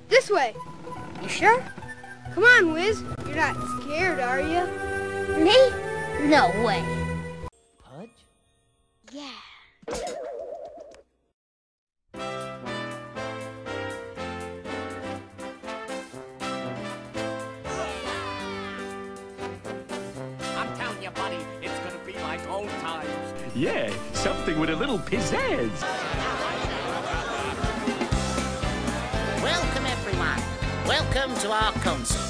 This way. You sure? Come on, Wiz. You're not scared, are you? Me? No way. Pudge? Yeah. I'm telling you, buddy, it's gonna be like old times. Yeah, something with a little pizzazz. Welcome, everyone. Welcome to our concert.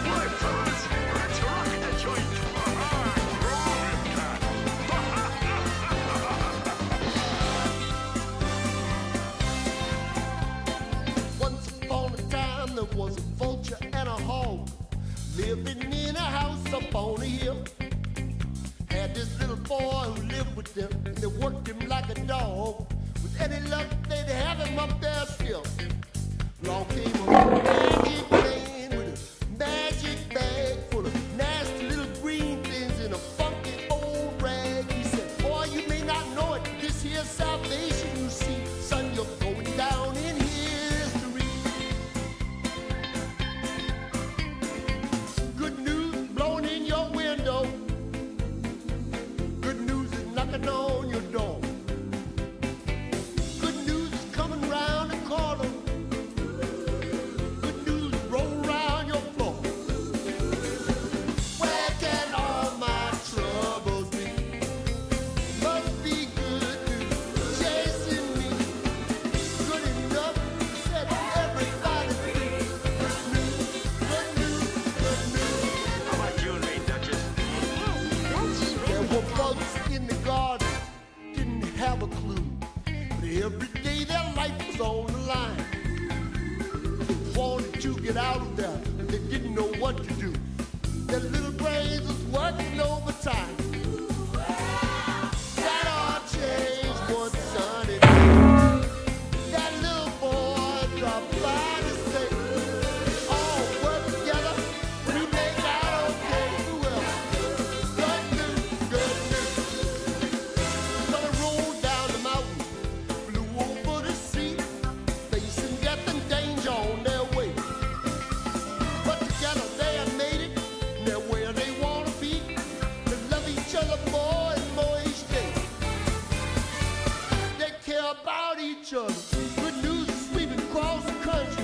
Once upon a time, there was a vulture and a hog living in a house up on a hill. Had this little boy who lived with them, and they worked him like a dog. With any luck, they'd have him up there still. Along came a magic man with a magic bag full of nasty little green things in a funky old rag. He said, boy, you may not know it, this here's salvation, you see. Son, you're going down in history. Good news blowing in your window. Good news is knocking on your door. Good news is coming round the corner. Good news roll round your floor. Where can all my troubles be? Must be good news chasing me. Good enough to set everybody free. Good news, good news, good news. How about you and me, Duchess? There were bugs in the garden, didn't have a clue. But every day their life was on the line. They wanted to get out of there, they didn't know what to do. Their little brains was working overtime. That all changed one sunny day. That little boy dropped by to say, all work together, we make out okay. Well, good news, good news. But I rolled down the mountain, flew over the sea, facing death and danger on their way. But together they have made it, and they're where they want to be. They love each other more and more each day. They care about each other. Good news is sweeping across the country.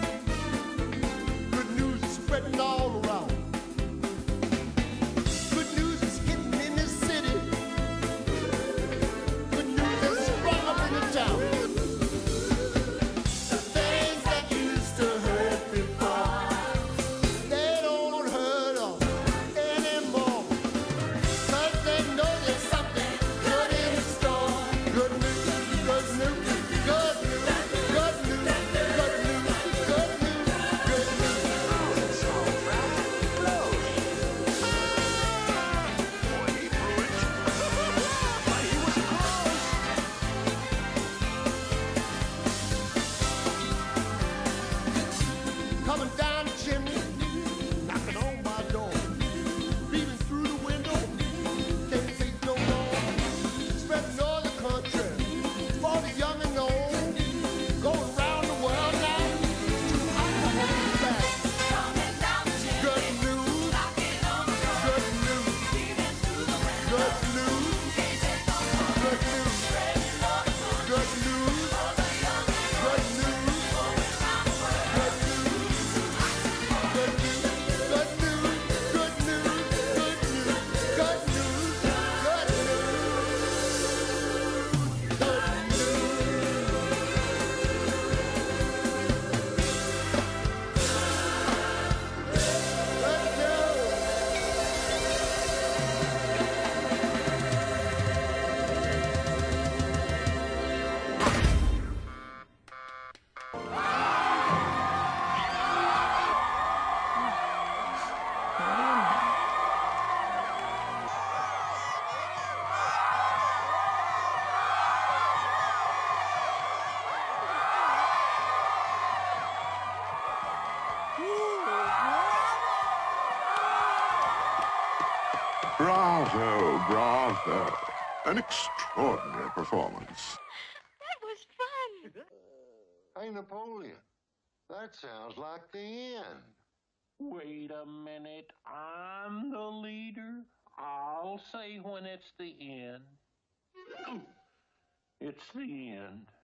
Good news is spreading all around. Good news is hitting in the city. Good news has sprung up in the town. The things that used to hurt before, they don't hurt us anymore. 'Cause they know there's something good in store. Good news, good news, good news, good news, good news, good news, good news. Coming down the chimney, knocking on my door. Beaming through the window, can't take no more. Spreading all the country, for the young and old. Going round the world now, too hot to hold back. Good news, good news, good news, good news, good news, good news. Bravo, bravo. An extraordinary performance. That was fun. Hey, Napoleon. That sounds like the end. Wait a minute, I'm the leader. I'll say when it's the end. It's the end.